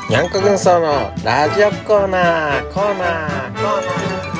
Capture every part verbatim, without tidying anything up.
にゃんこ軍曹のラジオコーナーコーナーコーナーコーナ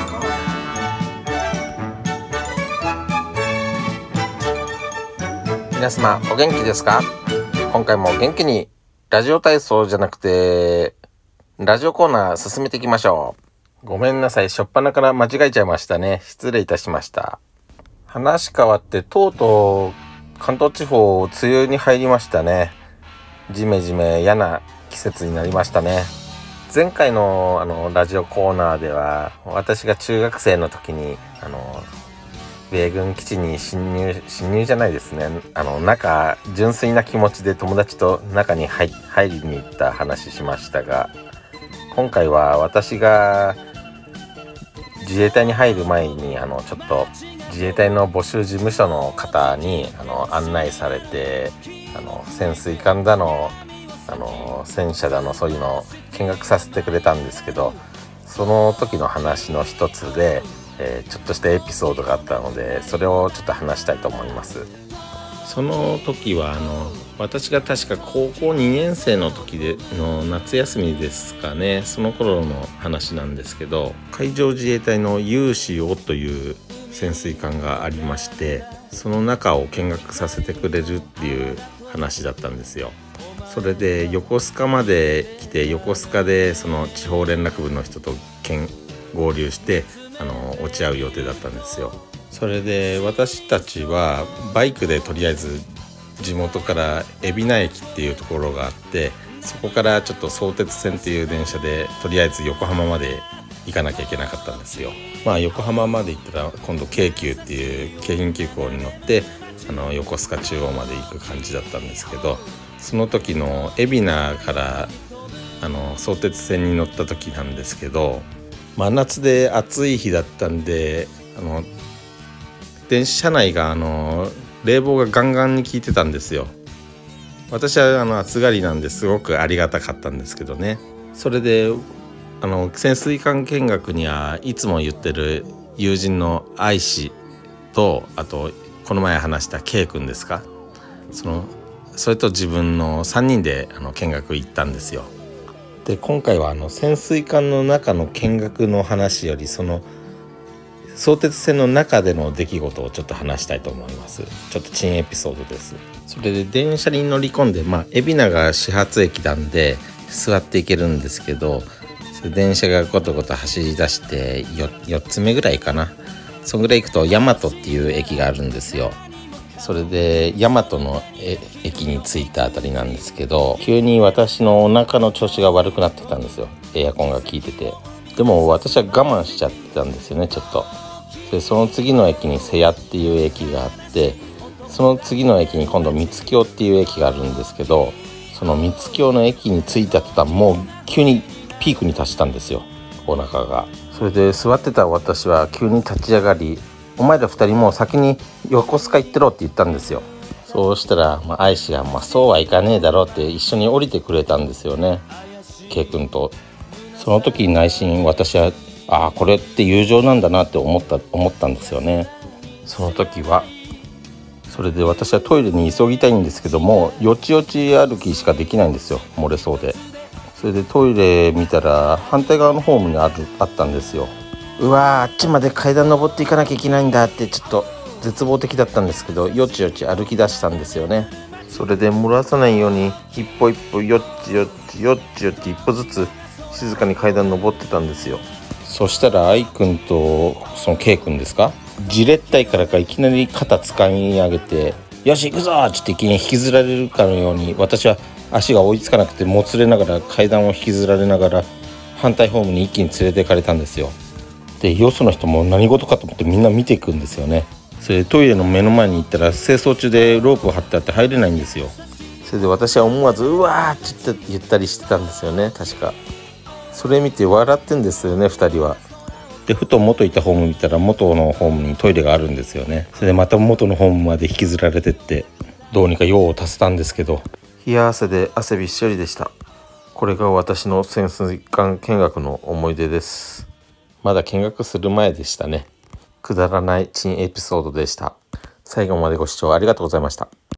ー。皆様お元気ですか？今回も元気にラジオ体操じゃなくてラジオコーナー進めていきましょう。ごめんなさい、初っ端から間違えちゃいましたね。失礼いたしました。話変わってとうとう関東地方梅雨に入りましたね。ジメジメ嫌な季節になりましたね。前回のあのラジオコーナーでは私が中学生の時にあの米軍基地に侵入侵入じゃないですね、あの中純粋な気持ちで友達と中に 入, 入りに行った話しましたが、今回は私が自衛隊に入る前にあのちょっと自衛隊の募集事務所の方にあの案内されて、あの潜水艦だのあの戦車だのそういうのを見学させてくれたんですけど、その時の話の一つで、えー、ちょっとしたエピソードがあったので、それをちょっと話したいと思います。その時はあの私が確か高校にねん生の時での夏休みですかね、その頃の話なんですけど、海上自衛隊の勇士をという潜水艦がありまして、その中を見学させてくれるっていう話だったんですよ。それで横須賀まで来て、横須賀でその地方連絡部の人と合流してあの落ち合う予定だったんですよ。それで私たちはバイクでとりあえず地元から海老名駅っていうところがあって、そこからちょっと相鉄線っていう電車でとりあえず横浜まで行かなきゃいけなかったんですよ。まあ横浜まで行ったら今度京急っていう京浜急行に乗ってあの横須賀中央まで行く感じだったんですけど、その時の海老名からあの相鉄線に乗った時なんですけど、真夏で暑い日だったんで、あの電車内があの冷房がガンガンに効いてたんですよ。私はあの暑がりなんですごくありがたかったんですけどね。それであの潜水艦見学にはいつも言ってる友人の愛氏と、あとこの前話した K 君ですか、そのそれと自分のさんにんであの見学行ったんですよ。で今回はあの潜水艦の中の見学の話より、その相鉄線の中での出来事をちょっと話したいと思います。ちょっと珍エピソードです。それで電車に乗り込んで、まあ海老名が始発駅なんで座っていけるんですけど、電車がゴトゴト走り出して 4, よっつめぐらいかな、そんぐらい行くと大和っていう駅があるんですよ。それで大和の駅に着いたあたりなんですけど、急に私のお腹の調子が悪くなってきたんですよ。エアコンが効いてて。でも私は我慢しちゃってたんですよね、ちょっと。でその次の駅に瀬谷っていう駅があって、その次の駅に今度三津京っていう駅があるんですけど、その三津京の駅に着いた途端もう急にピークに達したんですよ、お腹が。それで座ってた私は急に立ち上がり、お前ら二人もう先に横須賀行ってろって言ったんですよ。そうしたら、まあ、愛氏が、まあ、そうはいかねえだろうって一緒に降りてくれたんですよね、K君と。その時内心私はああこれって友情なんだなって思った思ったんですよね、その時は。それで私はトイレに急ぎたいんですけども、よちよち歩きしかできないんですよ、漏れそうで。それでトイレ見たら反対側のホームにあるあったんですよ。うわー、あっちまで階段登っていかなきゃいけないんだってちょっと絶望的だったんですけど、よちよち歩き出したんですよね。それで漏らさないように一歩一歩よっちよっちよっちよっち一歩ずつ静かに階段登ってたんですよ。そしたら愛くんとその K 君ですか、じれったいからかいきなり肩掴み上げて、よし行くぞーって気に引きずられるかのように、私は足が追いつかなくてもつれながら階段を引きずられながら反対ホームに一気に連れて行かれたんですよ。でよその人も何事かと思ってみんな見ていくんですよね。それでトイレの目の前に行ったら清掃中でロープを張ってあって入れないんですよ。それで私は思わずうわーって言ったりしてたんですよね、確か。それ見て笑ってんですよね、ふたりは。でふと元いたホーム見たら元のホームにトイレがあるんですよね。それでまた元のホームまで引きずられてって、どうにか用を足せたんですけど、冷や汗で汗びっしょりでした。これが私の潜水艦見学の思い出です。まだ見学する前でしたね。くだらない珍エピソードでした。最後までご視聴ありがとうございました。